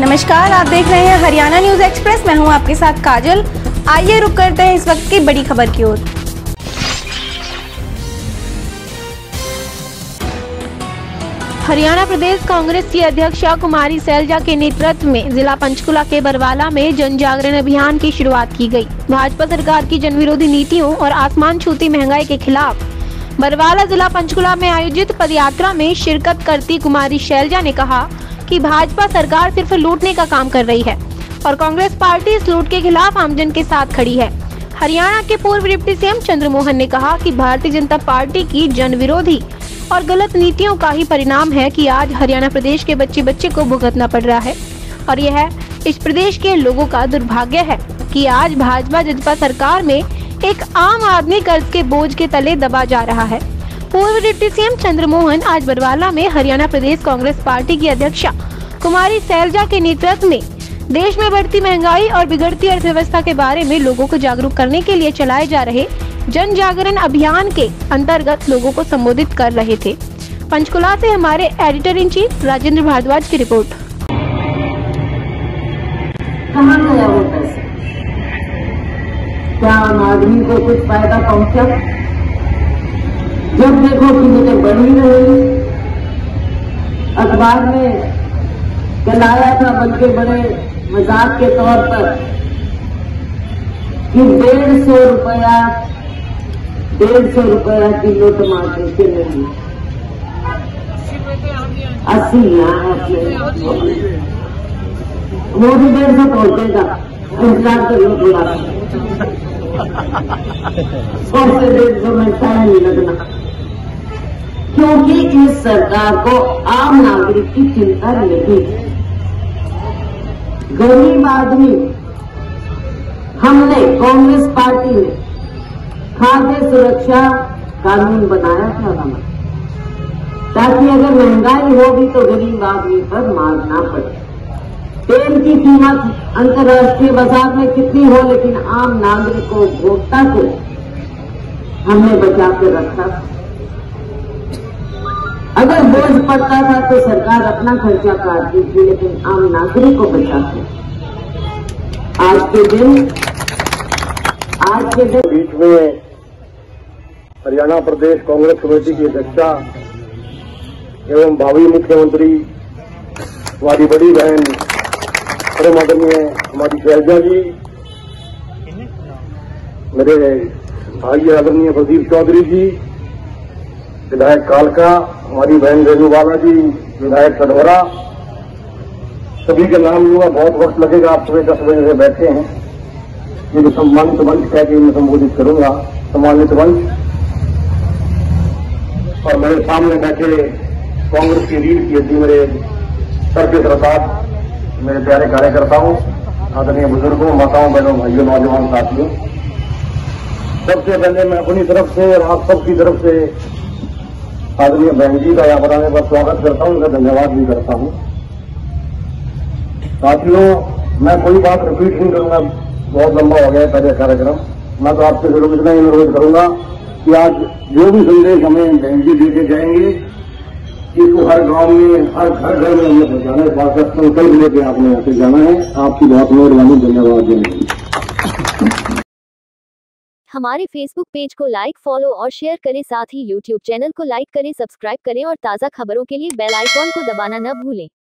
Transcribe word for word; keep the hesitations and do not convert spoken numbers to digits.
नमस्कार, आप देख रहे हैं हरियाणा न्यूज एक्सप्रेस। मैं हूं आपके साथ काजल। आइए रुक करते हैं इस वक्त की बड़ी खबर की ओर। हरियाणा प्रदेश कांग्रेस की अध्यक्षा कुमारी सैलजा के नेतृत्व में जिला पंचकुला के बरवाला में जन जागरण अभियान की शुरुआत की गई। भाजपा सरकार की जन विरोधी नीतियों और आसमान छूती महंगाई के खिलाफ बरवाला जिला पंचकुला में आयोजित पदयात्रा में शिरकत करती कुमारी सैलजा ने कहा कि भाजपा सरकार सिर्फ लूटने का काम कर रही है और कांग्रेस पार्टी इस लूट के खिलाफ आमजन के साथ खड़ी है। हरियाणा के पूर्व डिप्टी सीएम चंद्रमोहन ने कहा कि भारतीय जनता पार्टी की जन विरोधी और गलत नीतियों का ही परिणाम है कि आज हरियाणा प्रदेश के बच्चे बच्चे को भुगतना पड़ रहा है और यह इस प्रदेश के लोगों का दुर्भाग्य है कि आज भाजपा जजपा सरकार में एक आम आदमी कर्ज के बोझ के तले दबा जा रहा है। पूर्व डिप्टी सीएम चंद्रमोहन आज बरवाला में हरियाणा प्रदेश कांग्रेस पार्टी की अध्यक्षा कुमारी सैलजा के नेतृत्व में देश में बढ़ती महंगाई और बिगड़ती अर्थव्यवस्था के बारे में लोगों को जागरूक करने के लिए चलाए जा रहे जन जागरण अभियान के अंतर्गत लोगों को संबोधित कर रहे थे। पंचकुला से हमारे editor in chief Rajendra Bhardwaj की रिपोर्ट। कहाँ गया वो पैसा? क्या आम आदमी को कुछ फायदा पहुंचा? जब देखो कि मुझे बढ़ी रही, अखबार में चलाया था बल्कि बड़े मजाक के तौर पर कि डेढ़ सौ रुपया डेढ़ सौ रुपया किलो टमाटर के नहीं, अस्सी यहाँ वो भी डेढ़ सौ पहुंचेगा। इंतजार कर लो थोड़ा, सौ से डेढ़ सौ में टाइम नहीं लगना, क्योंकि इस सरकार को आम नागरिक की चिंता नहीं है। गरीब आदमी, हमने कांग्रेस पार्टी ने खाद्य सुरक्षा कानून बनाया था हमें, ताकि अगर महंगाई होगी तो गरीब आदमी पर मार ना पड़े। तेल की कीमत अंतर्राष्ट्रीय बाजार में कितनी हो, लेकिन आम नागरिक को, उपभोक्ता को हमने बचा कर रखा। अगर बोझ पड़ता था तो सरकार अपना खर्चा काटती थी, लेकिन आम नागरिक को बचाते। आज के दिन आज के दिन बीच में हरियाणा प्रदेश कांग्रेस कमेटी की अध्यक्षा एवं भावी मुख्यमंत्री हमारी बड़ी बहन परम आदरणीय हमारी सैलजा जी, मेरे भाई आदरणीय वजीर चौधरी जी, विधायक कालका, हमारी बहन रेणुबाला जी, विधायक सडोरा, सभी के नाम लूंगा, बहुत वक्त लगेगा। आप सुबह दस बजे से बैठे हैं। ये जो सम्मानित मंच कह के मैं संबोधित करूंगा, सम्मानित मंच, और मेरे सामने बैठे कांग्रेस की रीढ़ की हड्डी मेरे सर के सरताज, मेरे प्यारे कार्यकर्ताओं, आदरणीय बुजुर्गों, माताओं, बहनों, भाइयों, नौजवान साथियों, सबसे पहले मैं अपनी तरफ से और आप सबकी तरफ से आदरणीय बहन जी का यहाँ पर आने पर स्वागत करता हूं, उनका धन्यवाद भी करता हूं। साथियों, मैं कोई बात रिपीट नहीं करूंगा, बहुत लंबा हो गया है पहले कार्यक्रम। मैं तो आपसे जरूर इतना ही अनुरोध करूंगा कि आज जो भी संदेश हमें बहन जी देके जाएंगे, इसको हर गांव में, हर घर घर में हमें पहुंचाना है। बात का संकल्प लेके आपने यहाँ से जाना है। आपकी बहुत मेहरबानी, धन्यवाद देने। हमारे फेसबुक पेज को लाइक, फॉलो और शेयर करें, साथ ही यूट्यूब चैनल को लाइक करें, सब्सक्राइब करें और ताज़ा खबरों के लिए बेल आइकॉन को दबाना न भूलें।